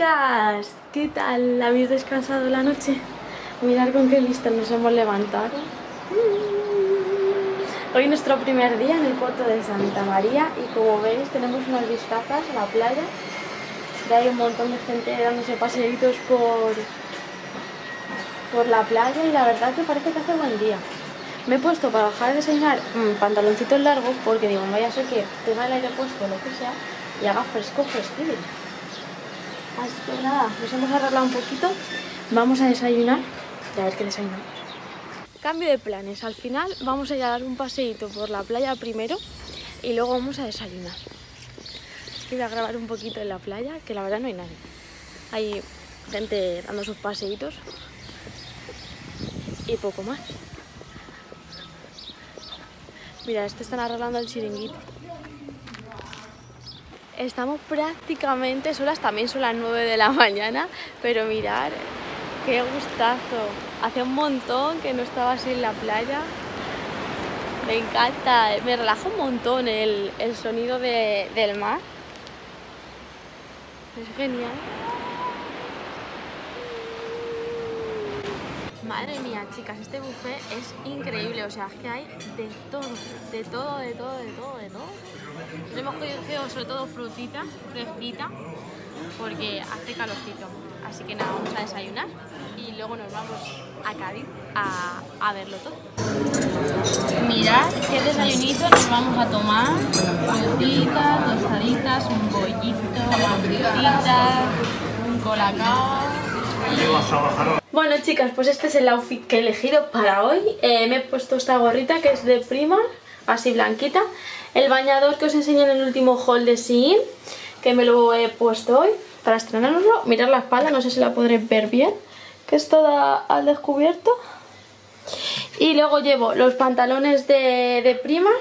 chicas, ¿qué tal? ¿Habéis descansado la noche? Mirad con qué listas nos hemos levantado. Hoy es nuestro primer día en el puerto de Santa María y como veis tenemos unas vistazas a la playa. Ya hay un montón de gente dándose paseitos por la playa y la verdad que parece que hace buen día. Me he puesto para bajar a desayunar pantaloncitos largos porque digo, no vaya a ser que tenga el aire puesto o lo que sea y haga fresco. Así que nada, nos hemos arreglado un poquito, vamos a desayunar y a ver qué desayunamos. Cambio de planes, al final vamos a ir a dar un paseíto por la playa primero y luego vamos a desayunar. Es que voy a grabar un poquito en la playa, que la verdad no hay nadie. Hay gente dando sus paseitos y poco más. Mira, están arreglando el chiringuito. Estamos prácticamente solas, también son las 9 de la mañana, pero mirad, qué gustazo. Hace un montón que no estaba así en la playa. Me encanta, me relaja un montón el sonido del mar. Es genial. Madre mía, chicas, este buffet es increíble, o sea, es que hay de todo. Nos hemos cogido sobre todo frutita fresquita porque hace calorcito. Así que nada, vamos a desayunar y luego nos vamos a Cádiz a verlo todo. Mirad qué desayunito nos vamos a tomar. Frutitas, tostaditas, un bollito, frutitas, un colacao. Bueno, chicas, pues este es el outfit que he elegido para hoy. Me he puesto esta gorrita que es de Primark, así blanquita. El bañador que os enseñé en el último haul de Shein, que me lo he puesto hoy para estrenárnoslo. Mirad la espalda, no sé si la podréis ver bien, que es toda al descubierto. Y luego llevo los pantalones de Primark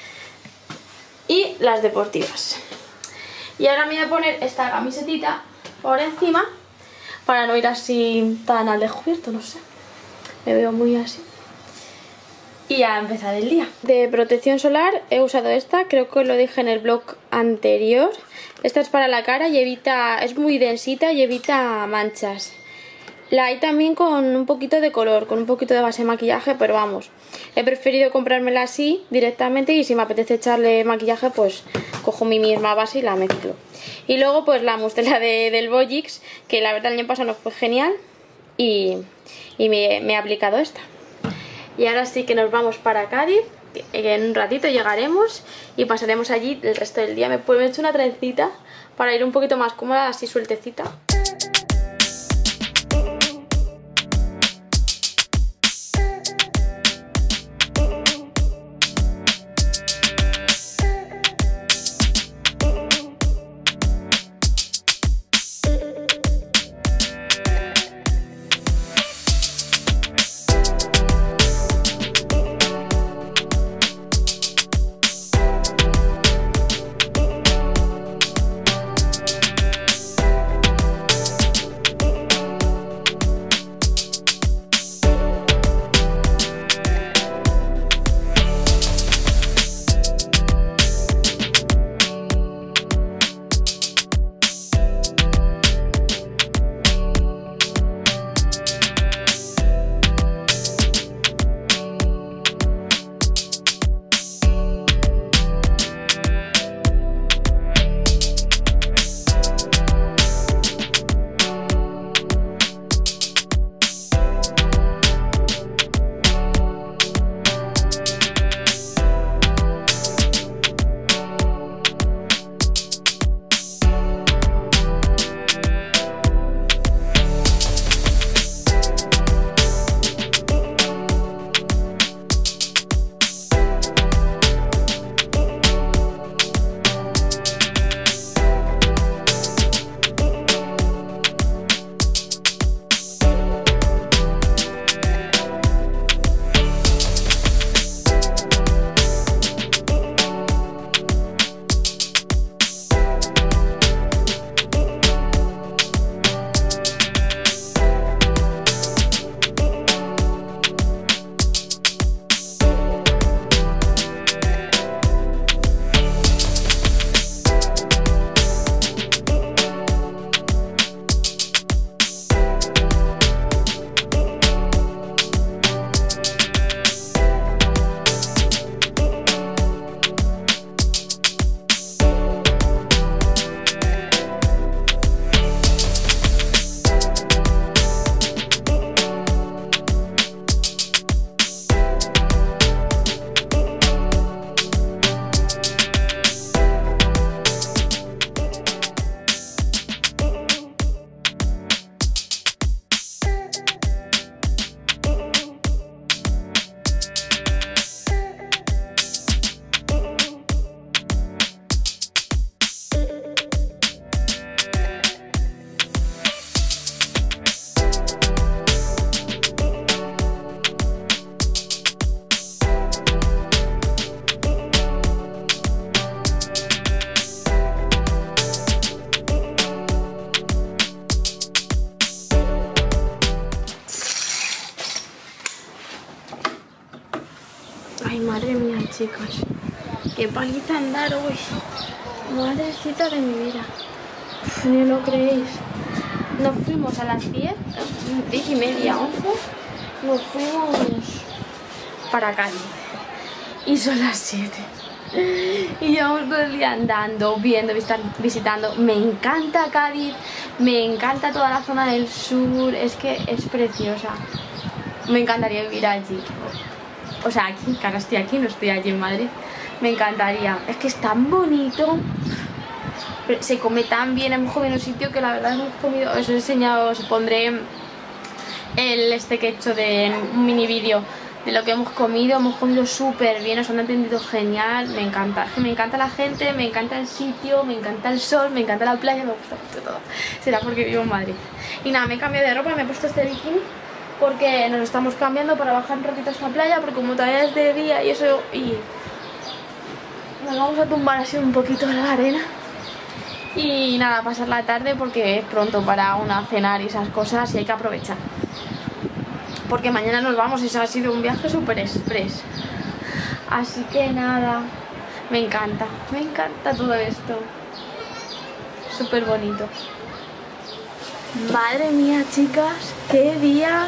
y las deportivas. Y ahora me voy a poner esta camisetita por encima para no ir así tan al descubierto, no sé. Me veo muy así. Y a empezar el día. De protección solar he usado esta, creo que lo dije en el vlog anterior. Esta es para la cara y evita, es muy densita y evita manchas. La hay también con un poquito de color, con un poquito de base de maquillaje, pero vamos, he preferido comprármela así directamente y si me apetece echarle maquillaje pues cojo mi misma base y la mezclo. Y luego pues la mustela del Bollix, que la verdad el año pasado no fue genial y me he aplicado esta. Y ahora sí que nos vamos para Cádiz, en un ratito llegaremos y pasaremos allí el resto del día. Me he hecho una trencita para ir un poquito más cómoda, así sueltecita. chicos. Qué paliza andar hoy. Madrecita de mi vida. Ni lo creéis. Nos fuimos a las 10, 10:30, 11. Nos fuimos para Cádiz. Y son las 7. Y llevamos todo el día andando, viendo, visitando. Me encanta Cádiz. Me encanta toda la zona del sur. Es que es preciosa. Me encantaría vivir allí. O sea, aquí, que ahora estoy aquí, no estoy allí en Madrid. Me encantaría. Es que es tan bonito. Se come tan bien. Hemos comido en un sitio que la verdad hemos comido. Os he enseñado, os pondré el que he hecho de un mini vídeo de lo que hemos comido. Hemos comido súper bien, nos han atendido genial. Me encanta. Es que me encanta la gente, me encanta el sitio, me encanta el sol, me encanta la playa, me gusta mucho todo. Será porque vivo en Madrid. Y nada, me he cambiado de ropa, me he puesto este bikini porque nos estamos cambiando para bajar un ratito a esta playa, porque como todavía es de día y eso, y nos vamos a tumbar así un poquito en la arena. Y nada, pasar la tarde porque es pronto para una cenar y esas cosas y hay que aprovechar. Porque mañana nos vamos y eso ha sido un viaje súper express. Así que nada, me encanta todo esto. Súper bonito. Madre mía, chicas, qué día.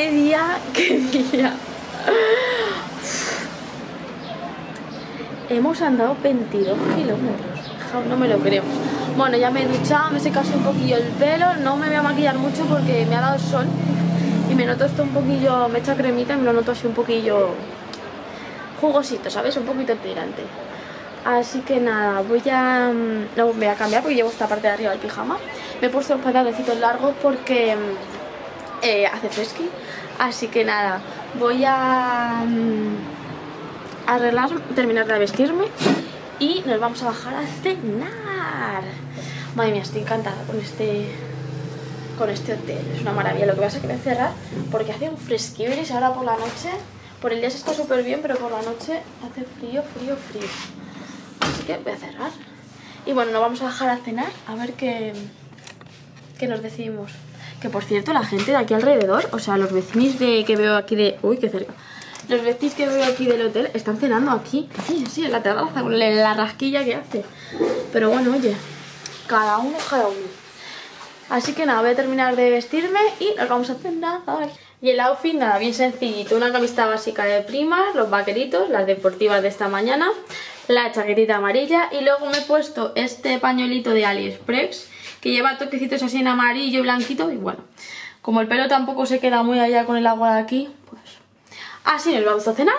Hemos andado 22 kilómetros. No me lo creo. Bueno, ya me he duchado, me he secado un poquillo el pelo. No me voy a maquillar mucho porque me ha dado el sol y me noto esto un poquillo, me he echado cremita y me lo noto así un poquillo jugosito, ¿sabes? Un poquito tirante. Así que nada, no voy a cambiar porque llevo esta parte de arriba del pijama. Me he puesto los pantaloncitos largos porque hace fresqui. Así que nada, voy a arreglar, terminar de vestirme y nos vamos a bajar a cenar. Madre mía, estoy encantada con este hotel. Es una maravilla. Lo que pasa es que voy a cerrar porque hace un fresquillo y ahora por la noche, por el día se está súper bien, pero por la noche hace frío. Así que voy a cerrar. Y bueno, nos vamos a bajar a cenar a ver qué nos decidimos. Que por cierto, la gente de aquí alrededor, o sea, los vecinos que veo aquí de... Uy, qué cerca. Los vecinos que veo aquí del hotel están cenando aquí, sí, en la terraza, con la rasquilla que hace. Pero bueno, oye, cada uno. Así que nada, voy a terminar de vestirme y nos vamos a cenar. Y el outfit, nada, bien sencillito. Una camiseta básica de Primark, los vaqueritos, las deportivas de esta mañana, la chaquetita amarilla y luego me he puesto este pañuelito de AliExpress que lleva toquecitos así en amarillo y blanquito. Y bueno, como el pelo tampoco se queda muy allá con el agua de aquí, pues así nos vamos a cenar.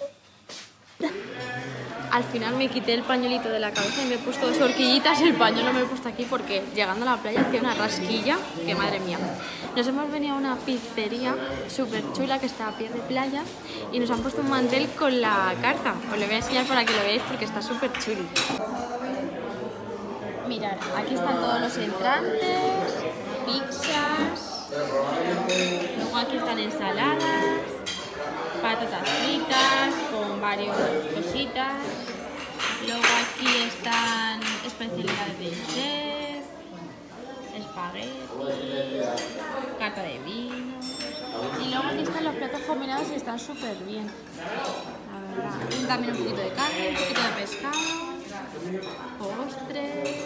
Al final me quité el pañuelito de la cabeza y me he puesto 2 horquillitas y el pañuelo me he puesto aquí porque llegando a la playa hacía una rasquilla que madre mía. Nos hemos venido a una pizzería súper chula que está a pie de playa y nos han puesto un mantel con la carta. Os lo voy a enseñar para que lo veáis porque está súper chulo. Mirad, aquí están todos los entrantes, pizzas, luego aquí están ensaladas, patatas fritas con varias cositas. Luego aquí están especialidades de chef, espaguetis, carta de vino. Y luego aquí están los platos combinados y están súper bien. La verdad. También un poquito de carne, un poquito de pescado, postres.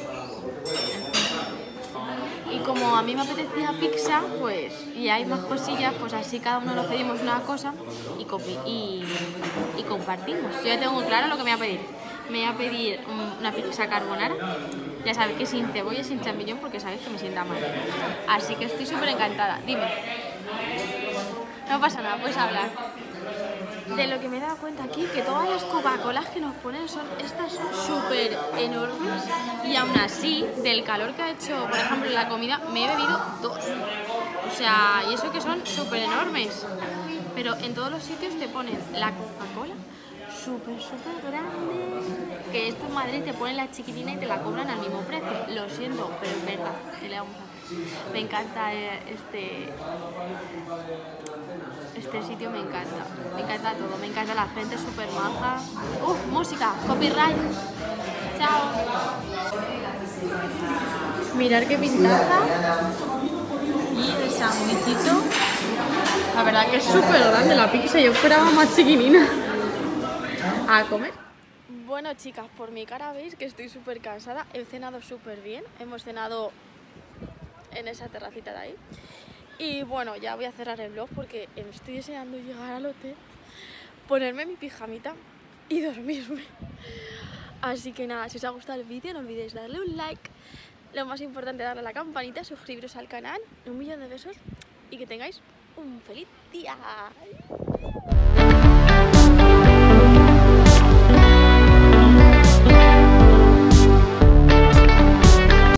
Y como a mí me apetecía pizza, pues, y hay más cosillas, pues así cada uno nos pedimos una cosa y compartimos. Yo ya tengo claro lo que me voy a pedir. Me voy a pedir una pizza carbonara, ya sabéis que sin cebolla y sin champiñón porque sabéis que me sienta mal. Así que estoy súper encantada. Dime. No pasa nada, puedes hablar. De lo que me he dado cuenta aquí, que todas las Coca-Colas que nos ponen estas son súper enormes y aún así, del calor que ha hecho, por ejemplo, la comida, me he bebido 2. O sea, y eso que son súper enormes. Pero en todos los sitios te ponen la Coca-Cola súper grande, que esto en Madrid te ponen la chiquitina y te la cobran al mismo precio. Lo siento, pero es verdad, ¿qué le vamos a hacer? Me encanta este sitio, me encanta todo, me encanta la gente súper maja. Música, copyright. Chao. Mirad qué pintaza. Y el sandwichito. La verdad que es súper grande la pizza, yo esperaba más chiquinina. a comer. Bueno, chicas, por mi cara veis que estoy súper cansada. He cenado súper bien. Hemos cenado en esa terracita de ahí. Y bueno, ya voy a cerrar el vlog porque estoy deseando llegar al hotel, ponerme mi pijamita y dormirme. Así que nada, si os ha gustado el vídeo no olvidéis darle un like. Lo más importante, darle a la campanita, suscribiros al canal. Un millón de besos y que tengáis un feliz día.